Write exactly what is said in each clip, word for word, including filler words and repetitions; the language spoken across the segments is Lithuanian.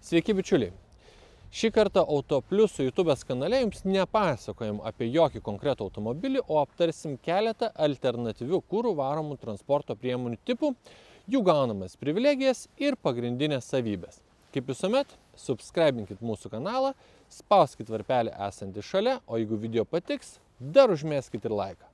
Sveiki bičiuliai! Šį kartą AutoPlius YouTube'ės kanale jums nepasakojam apie jokį konkretų automobilį, o aptarsim keletą alternatyvių kurų varomų transporto priemonių tipų, jų gaunamas privilegijas ir pagrindinės savybės. Kaip visuomet, subscribinkit mūsų kanalą, spauskit varpelį esantį šalia, o jeigu video patiks, dar užmeskit ir laiką.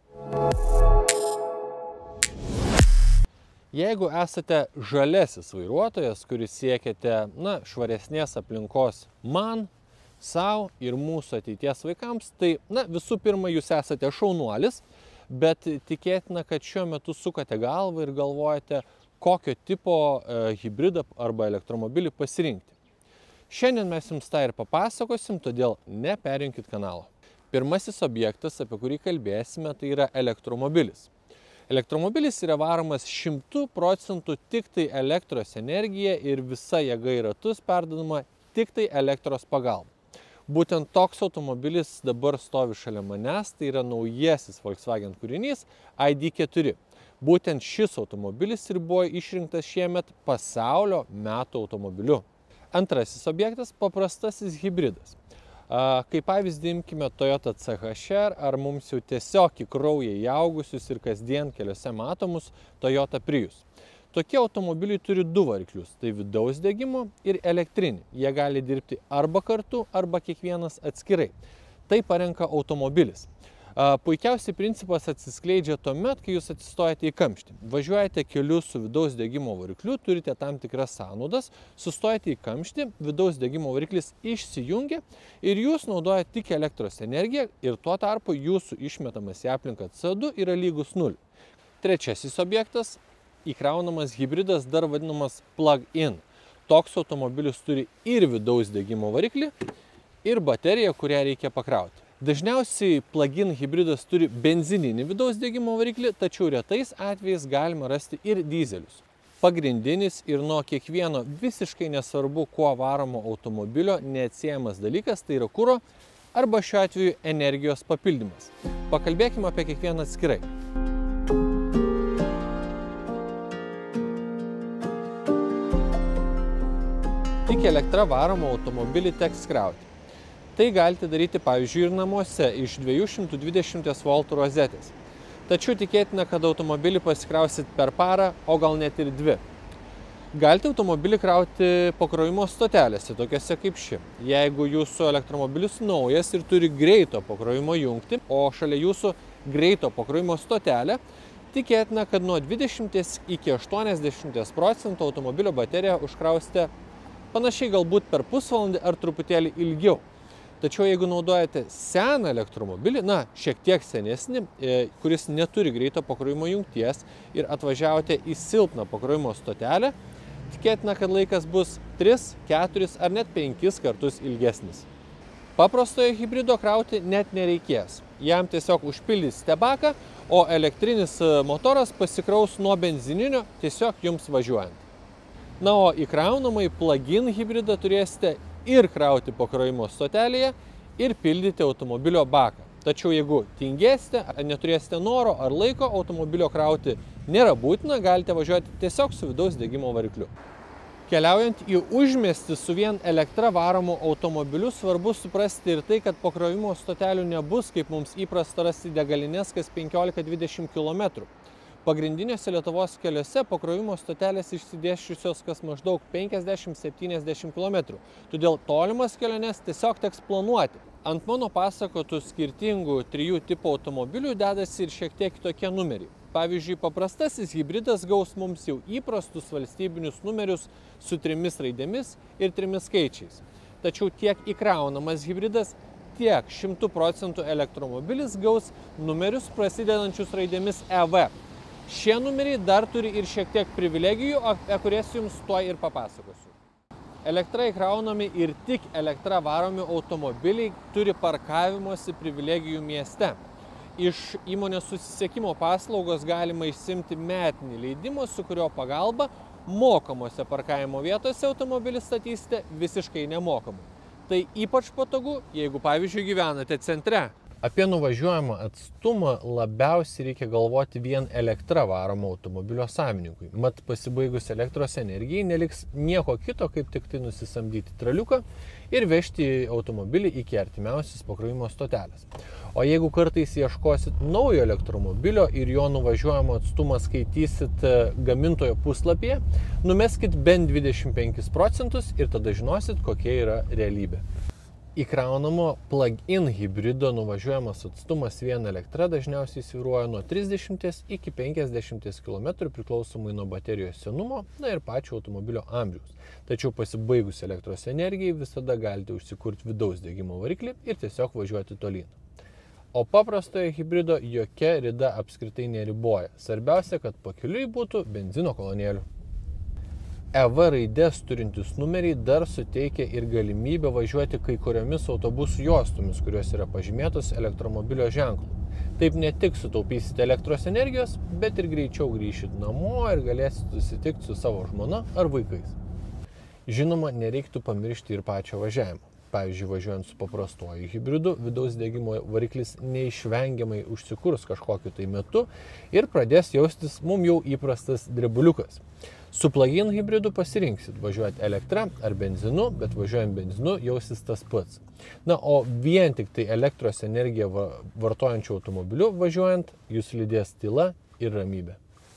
Jeigu esate žalesis vairuotojas, kuris siekiate na, švaresnės aplinkos man, savo ir mūsų ateities vaikams, tai na, visų pirma, jūs esate šaunuolis, bet tikėtina, kad šiuo metu sukate galvą ir galvojate, kokio tipo e, hybridą arba elektromobilį pasirinkti. Šiandien mes jums tą ir papasakosim, todėl neperinkit kanalo. Pirmasis objektas, apie kurį kalbėsime, tai yra elektromobilis. Elektromobilis yra varomas šimtu procentų tik tai elektros energija ir visa jėga į ratus perdodama tik tai elektros pagalba. Būtent toks automobilis dabar stovi šalia manęs, tai yra naujasis Volkswagen kūrinys I D keturi. Būtent šis automobilis ir buvo išrinktas šiemet pasaulio metų automobiliu. Antrasis objektas – paprastasis hybridas. Kaip pavyzdį imkime Toyota C H R ar mums jau tiesiog į kraują įaugusius ir kasdien keliuose matomus Toyota Prius. Tokie automobiliai turi du variklius, tai vidaus degimo ir elektrinį. Jie gali dirbti arba kartu, arba kiekvienas atskirai. Tai parenka automobilis. Puikiausiai principas atsiskleidžia tuomet, kai jūs atsistojate į kamštį. Važiuojate keliu su vidaus degimo varikliu, turite tam tikras sąnaudas, sustojate į kamštį, vidaus degimo variklis išsijungia ir jūs naudojate tik elektros energiją ir tuo tarpu jūsų išmetamas į aplinką C O du yra lygus nuliui. Trečiasis objektas – įkraunamas hybridas, dar vadinamas plug-in. Toks automobilis turi ir vidaus degimo variklį, ir bateriją, kurią reikia pakrauti. Dažniausiai plug-in hybridas turi benzininį vidaus degimo variklį, tačiau retais atvejais galima rasti ir dyzelius. Pagrindinis ir nuo kiekvieno visiškai nesvarbu, kuo varomo automobilio neatsiejamas dalykas, tai yra kuro arba šiuo atveju energijos papildymas. Pakalbėkime apie kiekvieną atskirai. Tik elektra varomą automobilį teks krauti. Tai galite daryti, pavyzdžiui, ir namuose iš dviejų šimtų dvidešimties voltų rozetės. Tačiau tikėtina, kad automobilį pasikrausit per parą, o gal net ir dvi. Galite automobilį krauti pakrovimo stotelėse, tokiose kaip ši. Jeigu jūsų elektromobilis naujas ir turi greito pakrovimo jungtį, o šalia jūsų greito pakrovimo stotelė, tikėtina, kad nuo dvidešimties iki aštuoniasdešimties procentų automobilio bateriją užkrausite panašiai galbūt per pusvalandį ar truputėlį ilgiau. Tačiau jeigu naudojate seną elektromobilį, na, šiek tiek senesnį, kuris neturi greito pakrovimo jungties ir atvažiavote į silpną pakrovimo stotelę, tikėtina, kad laikas bus tris, keturis ar net penkis kartus ilgesnis. Paprastojo hybrido krauti net nereikės. Jam tiesiog užpildysite baką, o elektrinis motoras pasikraus nuo benzininio tiesiog jums važiuojant. Na, o įkraunamai plug-in hybridą turėsite ir krauti pakrovimo stotelėje, ir pildyti automobilio baką. Tačiau jeigu tingėsite, neturėsite noro ar laiko automobilio krauti nėra būtina, galite važiuoti tiesiog su vidaus degimo varikliu. Keliaujant į užmiestį su vien elektra varomu automobiliu, svarbu suprasti ir tai, kad pakrovimo stotelių nebus, kaip mums įprasta rasti degalinės kas penkiolika dvidešimt kilometrų. Pagrindinėse Lietuvos keliuose pakrovimo stotelės išsidėsčiusios kas maždaug penkiasdešimt septyniasdešimt kilometrų, todėl tolimas keliones tiesiog teks planuoti. Ant mano pasakotų skirtingų trijų tipų automobilių dedasi ir šiek tiek kitokie numeriai. Pavyzdžiui, paprastasis hybridas gaus mums jau įprastus valstybinius numerius su trimis raidėmis ir trimis skaičiais. Tačiau tiek įkraunamas hybridas, tiek šimtu procentų elektromobilis gaus numerius prasidedančius raidėmis E V. Šie numeriai dar turi ir šiek tiek privilegijų, apie kurias jums tuoj ir papasakosiu. Elektra įkraunami ir tik elektra varomi automobiliai turi parkavimosi privilegijų mieste. Iš įmonės susisiekimo paslaugos galima išsiimti metinį leidimą, su kurio pagalba mokamose parkavimo vietose automobilį statysite visiškai nemokamai. Tai ypač patogu, jeigu, pavyzdžiui, gyvenate centre. Apie nuvažiuojamą atstumą labiausiai reikia galvoti vien elektra varomo automobilio savininkui. Mat pasibaigus elektros energijai neliks nieko kito, kaip tik tai nusisamdyti traliuką ir vežti automobilį iki artimiausios pakrovimo stotelės. O jeigu kartais ieškosit naujo elektromobilio ir jo nuvažiuojamo atstumą skaitysit gamintojo puslapyje, numeskit bent dvidešimt penkis procentus ir tada žinosit, kokia yra realybė. Įkraunamo plug-in hibrido nuvažiuojamas atstumas vien elektra dažniausiai svyruoja nuo trisdešimties iki penkiasdešimties kilometrų priklausomai nuo baterijos senumo, na ir pačio automobilio amžiaus. Tačiau pasibaigus elektros energijai visada galite užsikurti vidaus degimo variklį ir tiesiog važiuoti tolyn. O paprastojo hibrido jokia rida apskritai neriboja. Svarbiausia, kad pakeliui būtų benzino kolonėlių. E V raidės turintys numeriai dar suteikia ir galimybę važiuoti kai kuriomis autobusų juostomis, kurios yra pažymėtos elektromobilio ženklu. Taip ne tik sutaupysite elektros energijos, bet ir greičiau grįšit namo ir galėsite susitikti su savo žmona ar vaikais. Žinoma, nereiktų pamiršti ir pačio važiavimo. Pavyzdžiui, važiuojant su paprastuoju hibridu, vidaus degimo variklis neišvengiamai užsikurs kažkokiu tai metu ir pradės jaustis mums jau įprastas drebuliukas. Su plug-in hibridu pasirinksit važiuoti elektra ar benzinu, bet važiuojant benzinu jausis tas pats. Na, o vien tik tai elektros energiją vartojančių automobiliu važiuojant, jūs lydės tyla ir ramybė.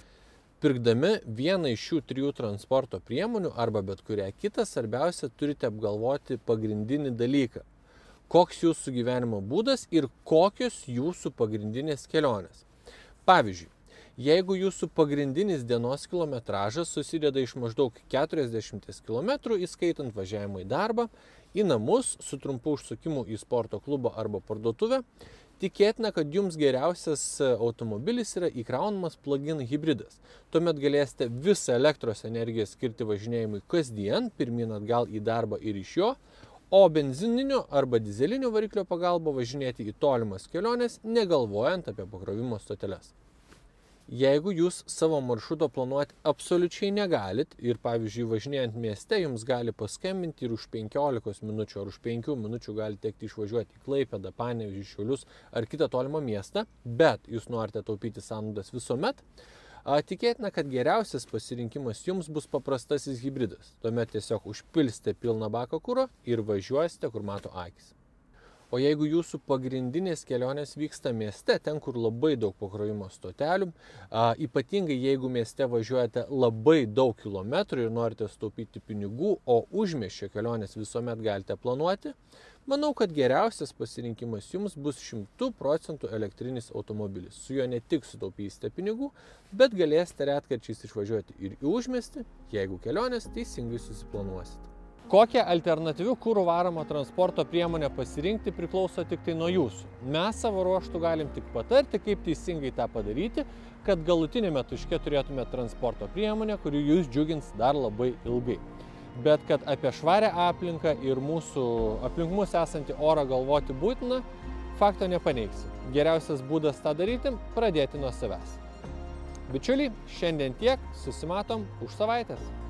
Pirkdami vieną iš šių trijų transporto priemonių arba bet kurią kitą, svarbiausia turite apgalvoti pagrindinį dalyką. Koks jūsų gyvenimo būdas ir kokios jūsų pagrindinės kelionės. Pavyzdžiui, jeigu jūsų pagrindinis dienos kilometražas susideda iš maždaug keturiasdešimties kilometrų, įskaitant važiavimą į darbą, į namus su trumpu užsukimu į sporto klubą arba parduotuvę, tikėtina, kad jums geriausias automobilis yra įkraunamas plug-in hibridas. Tuomet galėsite visą elektros energiją skirti važinėjimui kasdien, pirmyn atgal į darbą ir iš jo, o benzininio arba dizelinio variklio pagalba važinėti į tolimas keliones, negalvojant apie pakrovimo stoteles. Jeigu jūs savo maršruto planuoti absoliučiai negalit ir, pavyzdžiui, važinėjant mieste, jums gali paskambinti ir už penkiolikos minučių ar už penkių minučių gali tekti išvažiuoti į Klaipėdą, Panevėžį, Šiaulius ar kitą tolimą miestą, bet jūs norite taupyti sąnaudas visuomet, tikėtina, kad geriausias pasirinkimas jums bus paprastasis hibridas. Tuomet tiesiog užpilsite pilną baką kuro ir važiuosite, kur mato akis. O jeigu jūsų pagrindinės kelionės vyksta mieste, ten, kur labai daug pakrovimo stotelių, a, ypatingai jeigu mieste važiuojate labai daug kilometrų ir norite sutaupyti pinigų, o užmiesčio kelionės visuomet galite planuoti, manau, kad geriausias pasirinkimas jums bus šimtų procentų elektrinis automobilis. Su juo ne tik sutaupysite pinigų, bet galėsite retkarčiais išvažiuoti ir į užmiestį, jeigu kelionės teisingai susiplanuosite. Kokią alternatyvių kūrų varomą transporto priemonę pasirinkti priklauso tik tai nuo jūsų. Mes savo ruožtų galim tik patarti, kaip teisingai tą padaryti, kad galutinėme taške turėtume transporto priemonę, kuri jūs džiugins dar labai ilgai. Bet kad apie švarę aplinką ir mūsų aplink mus esantį orą galvoti būtina, fakto nepaneigsi. Geriausias būdas tą daryti – pradėti nuo savęs. Bičiuliai, šiandien tiek, susimatom už savaitės.